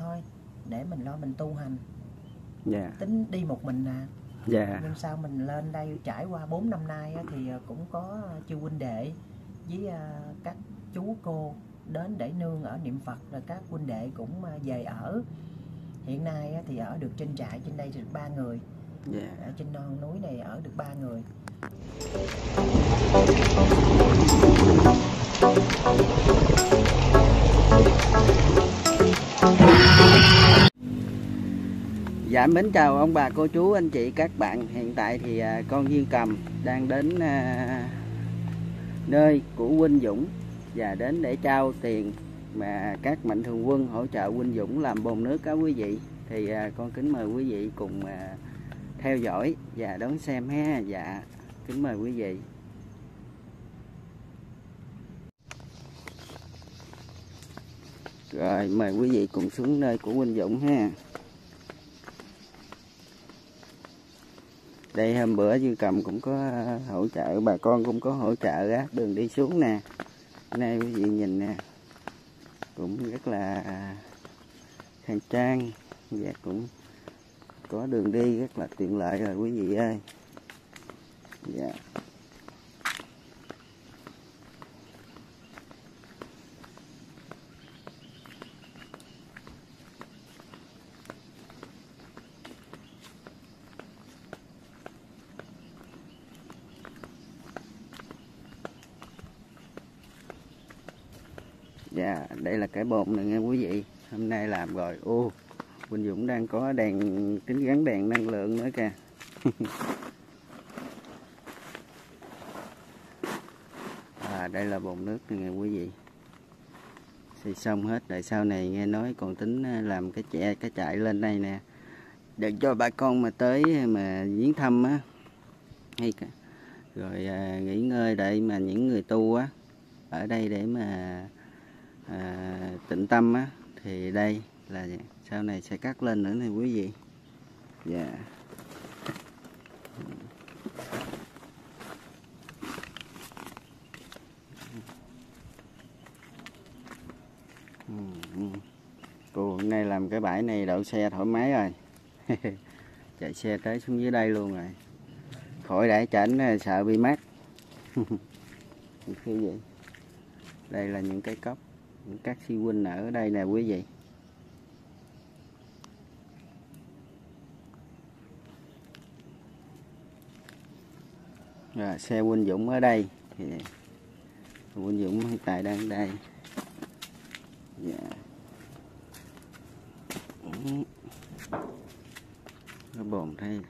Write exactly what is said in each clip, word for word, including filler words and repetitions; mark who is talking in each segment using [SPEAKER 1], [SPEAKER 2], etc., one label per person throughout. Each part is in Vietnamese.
[SPEAKER 1] thôi, để mình lo mình tu hành.
[SPEAKER 2] Dạ.
[SPEAKER 1] Tính đi một mình à.
[SPEAKER 2] Dạ.
[SPEAKER 1] Nhưng sao mình lên đây trải qua bốn năm nay á, thì cũng có chư huynh đệ với các chú cô đến để nương ở niệm Phật, rồi các huynh đệ cũng về ở. Hiện nay á, thì ở được trên trại trên đây được ba người.
[SPEAKER 2] Dạ.
[SPEAKER 1] Ở trên non núi này ở được ba người.
[SPEAKER 2] Dạ, mến chào ông bà cô chú anh chị các bạn. Hiện tại thì à, con Duyên Cầm đang đến à, nơi của huynh Dũng và đến để trao tiền mà các mạnh thường quân hỗ trợ huynh Dũng làm bồn nước đó quý vị. Thì à, con kính mời quý vị cùng à, theo dõi và đón xem ha. Dạ, kính mời quý vị. Rồi mời quý vị cùng xuống nơi của huynh Dũng ha. Đây hôm bữa Duyên Cầm cũng có hỗ trợ, bà con cũng có hỗ trợ á, đường đi xuống nè. Nay quý vị nhìn nè, cũng rất là khang trang và cũng có đường đi rất là tiện lợi rồi quý vị ơi. Dạ. Dạ, đây là cái bồn này nghe quý vị. Hôm nay làm rồi. Ô, huynh Dũng đang có đèn, tính gắn đèn năng lượng nữa kìa. À, đây là bồn nước này nghe quý vị. Xây xong hết rồi, sau này nghe nói còn tính làm cái chẹ cái chạy lên đây nè, để cho bà con mà tới mà viếng thăm á, hay cả rồi à, nghỉ ngơi để mà những người tu á ở đây để mà à, tịnh tâm á, thì đây là sau này sẽ cắt lên nữa này quý vị. Dạ. Cô hôm nay làm cái bãi này đậu xe thoải mái rồi. Chạy xe tới xuống dưới đây luôn rồi, khỏi để chảnh sợ bị mát. Như vậy. Đây là những cái cốc các sư huynh ở đây nè quý vị. Rồi, xe huynh Dũng ở đây thì huynh Dũng hiện tại đang ở đây. Dạ. Nó bồn thay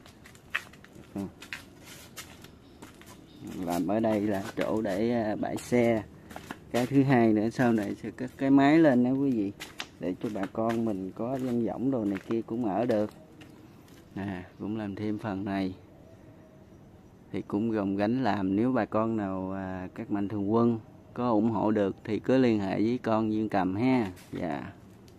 [SPEAKER 2] làm ở đây là chỗ để bãi xe. Cái thứ hai nữa sau này sẽ cất cái máy lên đó quý vị, để cho bà con mình có dân võng đồ này kia cũng ở được. À, cũng làm thêm phần này thì cũng gồng gánh làm. Nếu bà con nào à, các mạnh thường quân có ủng hộ được thì cứ liên hệ với con Duyên Cầm ha. Dạ.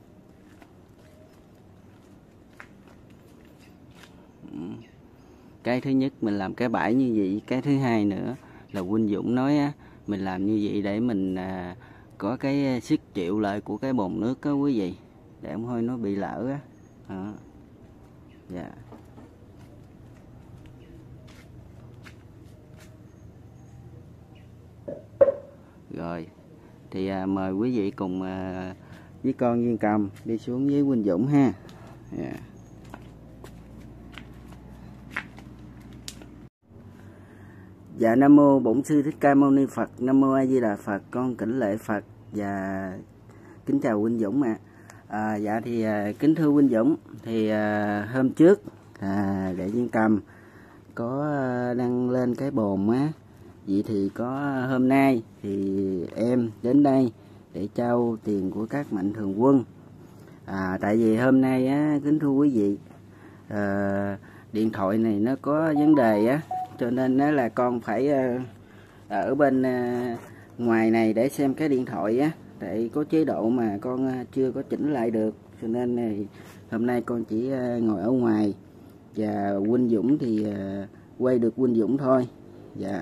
[SPEAKER 2] Cái thứ nhất mình làm cái bãi như vậy, cái thứ hai nữa là huynh Dũng nói á, mình làm như vậy để mình à, có cái sức chịu lại của cái bồn nước đó quý vị, để không thôi nó bị lỡ á. Đó. Dạ. Rồi thì à, mời quý vị cùng à, với con Duyên Cầm đi xuống với huynh Dũng ha. Dạ. Dạ, Nam Mô Bổn Sư Thích Ca Mâu Ni Phật. Nam Mô A Di Đà Phật. Con kính lễ Phật và kính chào huynh Dũng ạ. À. À, dạ thì à, kính thưa huynh Dũng, thì à, hôm trước à, để Duyên Cầm có à, đăng lên cái bồn á, vậy thì có hôm nay thì em đến đây để trao tiền của các mạnh thường quân. À, tại vì hôm nay á, kính thưa quý vị, à, điện thoại này nó có vấn đề á, cho nên đó là con phải uh, ở bên uh, ngoài này để xem cái điện thoại á, tại có chế độ mà con uh, chưa có chỉnh lại được, cho nên uh, hôm nay con chỉ uh, ngồi ở ngoài và huynh Dũng thì uh, quay được huynh Dũng thôi. Dạ.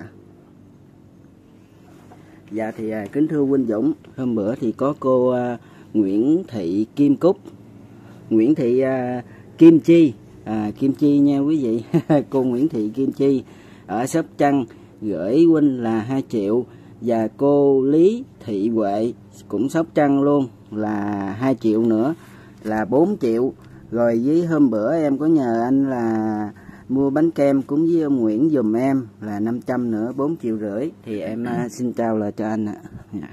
[SPEAKER 2] Dạ thì uh, kính thưa huynh Dũng, hôm bữa thì có cô uh, Nguyễn Thị Kim Cúc Nguyễn Thị à, Kim Chi, à, Kim Chi nha quý vị. Cô Nguyễn Thị Kim Chi ở Sóc Trăng gửi huynh là hai triệu, và cô Lý Thị Huệ cũng Sóc Trăng luôn là hai triệu nữa, là bốn triệu. Rồi với hôm bữa em có nhờ anh là mua bánh kem cúng với ông Nguyễn giùm em là năm trăm nữa, bốn triệu rưỡi. Thì em uh, xin trao lời cho anh ạ. Yeah.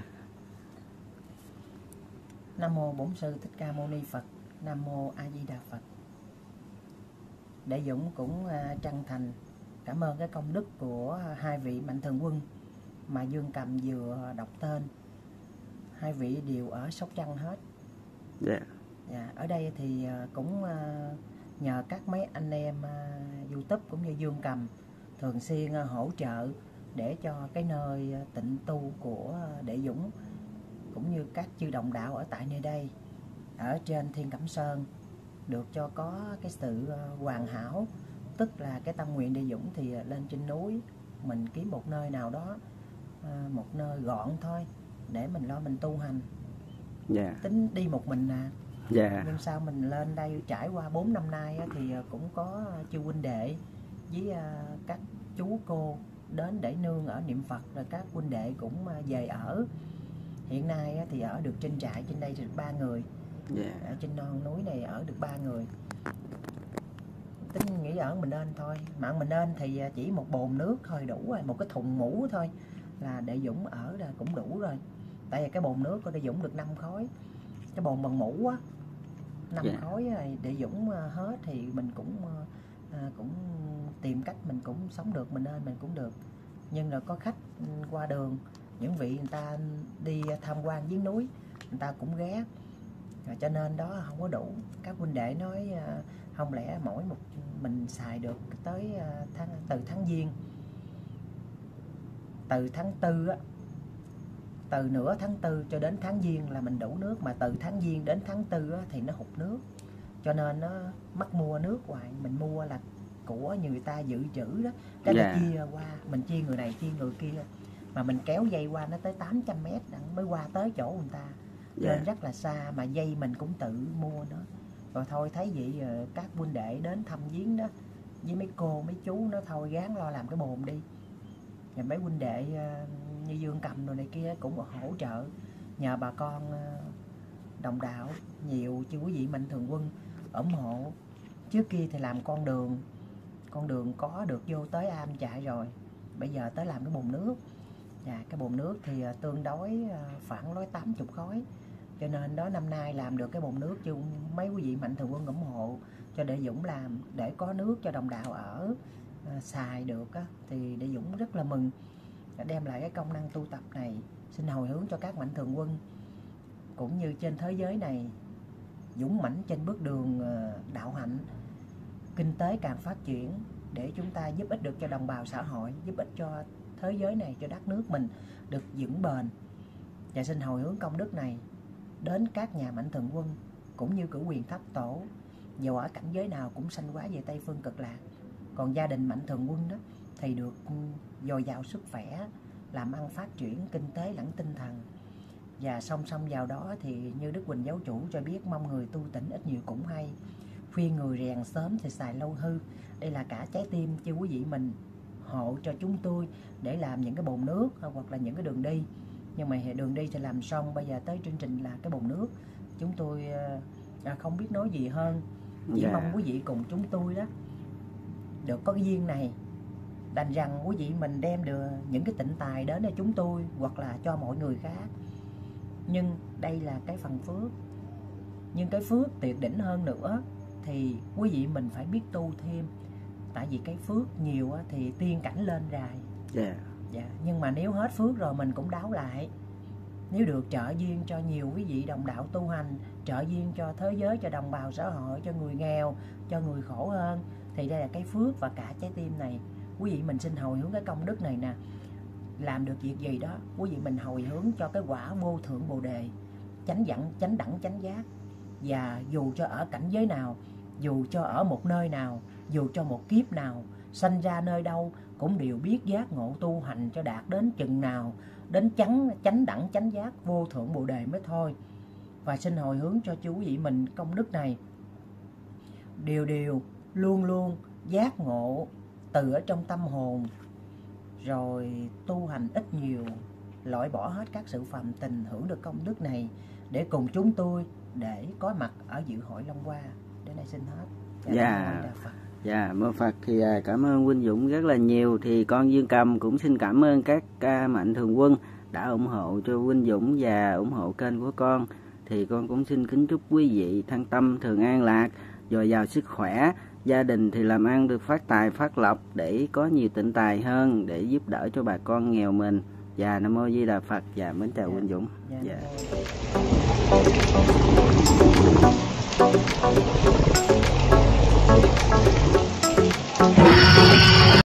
[SPEAKER 1] Nam mô Bổn Sư Thích Ca Mâu Ni Phật. Nam mô A Di Đà Phật. Để Dũng cũng uh, chân thành cảm ơn cái công đức của hai vị mạnh thường quân mà Dương Cầm vừa đọc tên. Hai vị đều ở Sóc Trăng hết.
[SPEAKER 2] Yeah.
[SPEAKER 1] Dạ, ở đây thì cũng nhờ các mấy anh em YouTube cũng như Dương Cầm thường xuyên hỗ trợ để cho cái nơi tịnh tu của Đệ Dũng cũng như các chư đồng đạo ở tại nơi đây, ở trên Thiên Cẩm Sơn, được cho có cái sự hoàn hảo. Tức là cái tâm nguyện Đệ Dũng thì lên trên núi mình kiếm một nơi nào đó, một nơi gọn thôi để mình lo mình tu hành.
[SPEAKER 2] Yeah.
[SPEAKER 1] Tính đi một mình à.
[SPEAKER 2] Yeah.
[SPEAKER 1] Nhưng sao mình lên đây trải qua bốn năm nay thì cũng có chư huynh đệ với các chú cô đến để nương ở niệm Phật, rồi các huynh đệ cũng về ở. Hiện nay thì ở được trên trại trên đây được ba người.
[SPEAKER 2] Yeah.
[SPEAKER 1] Ở trên non núi này ở được ba người. Tính nghĩ ở mình nên thôi, mà mình nên thì chỉ một bồn nước thôi đủ rồi, một cái thùng mũ thôi là Đệ Dũng ở là cũng đủ rồi. Tại vì cái bồn nước của Đệ Dũng được năm khối, cái bồn bằng mũ á, năm yeah. khối rồi Đệ Dũng hết thì mình cũng à, cũng tìm cách mình cũng sống được, mình nên mình cũng được. Nhưng rồi có khách qua đường, những vị người ta đi tham quan giếng núi, người ta cũng ghé, rồi cho nên đó không có đủ. Các huynh đệ nói à, không lẽ mỗi một mình xài được tới à, tháng, từ tháng Giêng, từ tháng tư á, từ nửa tháng tư cho đến tháng Giêng là mình đủ nước, mà từ tháng Giêng đến tháng tư á, thì nó hụt nước, cho nên nó mắc mua nước hoài. Mình mua là của người ta dự trữ đó, cái yeah. chia qua, mình chia người này chia người kia, mà mình kéo dây qua nó tới tám trăm mét mới qua tới chỗ người ta, nên yeah. rất là xa, mà dây mình cũng tự mua nữa. Rồi thôi thấy vậy các huynh đệ đến thăm viếng đó với mấy cô mấy chú nó thôi gán lo làm cái bồn đi. Và mấy huynh đệ như Dương Cầm rồi này kia cũng hỗ trợ, nhờ bà con đồng đạo nhiều, chứ quý vị mạnh thường quân ủng hộ. Trước kia thì làm con đường, con đường có được vô tới am chạy rồi, bây giờ tới làm cái bồn nước. Và cái bồn nước thì tương đối khoảng nói tám mươi khối, cho nên đó năm nay làm được cái bồn nước, chứ mấy quý vị mạnh thường quân ủng hộ cho Đệ Dũng làm để có nước cho đồng đạo ở à, xài được á, thì Đệ Dũng rất là mừng, đem lại cái công năng tu tập này. Xin hồi hướng cho các mạnh thường quân cũng như trên thế giới này dũng mãnh trên bước đường đạo hạnh, kinh tế càng phát triển, để chúng ta giúp ích được cho đồng bào xã hội, giúp ích cho thế giới này, cho đất nước mình được vững bền. Và xin hồi hướng công đức này đến các nhà mạnh thường quân cũng như cử quyền thất tổ, dù ở cảnh giới nào cũng sanh hóa về Tây Phương Cực Lạc. Còn gia đình mạnh thường quân đó thì được dồi dào sức khỏe, làm ăn phát triển kinh tế lẫn tinh thần. Và song song vào đó thì như Đức Huỳnh Giáo Chủ cho biết, mong người tu tỉnh ít nhiều cũng hay, khuyên người rèn sớm thì xài lâu hư. Đây là cả trái tim cho quý vị mình hộ cho chúng tôi để làm những cái bồn nước hoặc là những cái đường đi. Nhưng mà đường đi thì làm xong, bây giờ tới chương trình là cái bồn nước. Chúng tôi à, không biết nói gì hơn, chỉ yeah. mong quý vị cùng chúng tôi đó được có cái duyên này, đành rằng quý vị mình đem được những cái tịnh tài đến cho chúng tôi hoặc là cho mọi người khác. Nhưng đây là cái phần phước, nhưng cái phước tuyệt đỉnh hơn nữa thì quý vị mình phải biết tu thêm. Tại vì cái phước nhiều thì tiên cảnh lên rài.
[SPEAKER 2] Yeah.
[SPEAKER 1] Dạ. Nhưng mà nếu hết phước rồi mình cũng đáo lại. Nếu được trợ duyên cho nhiều quý vị đồng đạo tu hành, trợ duyên cho thế giới, cho đồng bào xã hội, cho người nghèo, cho người khổ hơn, thì đây là cái phước và cả trái tim này. Quý vị mình xin hồi hướng cái công đức này nè. Làm được việc gì đó, quý vị mình hồi hướng cho cái quả vô thượng Bồ Đề, chánh đẳng, chánh đẳng, chánh giác. Và dù cho ở cảnh giới nào, dù cho ở một nơi nào, dù cho một kiếp nào, sanh ra nơi đâu cũng đều biết giác ngộ tu hành cho đạt đến chừng nào, đến chánh, chánh đẳng, chánh giác, vô thượng Bồ Đề mới thôi. Và xin hồi hướng cho chú vị mình công đức này điều điều luôn luôn giác ngộ từ ở trong tâm hồn, rồi tu hành ít nhiều, loại bỏ hết các sự phàm tình, hưởng được công đức này để cùng chúng tôi để có mặt ở dự hội Long Hoa. Đến đây xin hết.
[SPEAKER 2] Dạ, dạ, mô Phật. Thì cảm ơn huynh Dũng rất là nhiều. Thì con Dương Cầm cũng xin cảm ơn các mạnh thường quân đã ủng hộ cho huynh Dũng và ủng hộ kênh của con. Thì con cũng xin kính chúc quý vị thân tâm thường an lạc, dồi dào sức khỏe, gia đình thì làm ăn được phát tài phát lộc để có nhiều tịnh tài hơn để giúp đỡ cho bà con nghèo mình. Và Nam Mô Di Đà Phật. Và mến chào huynh Dũng. Dạ. Dạ.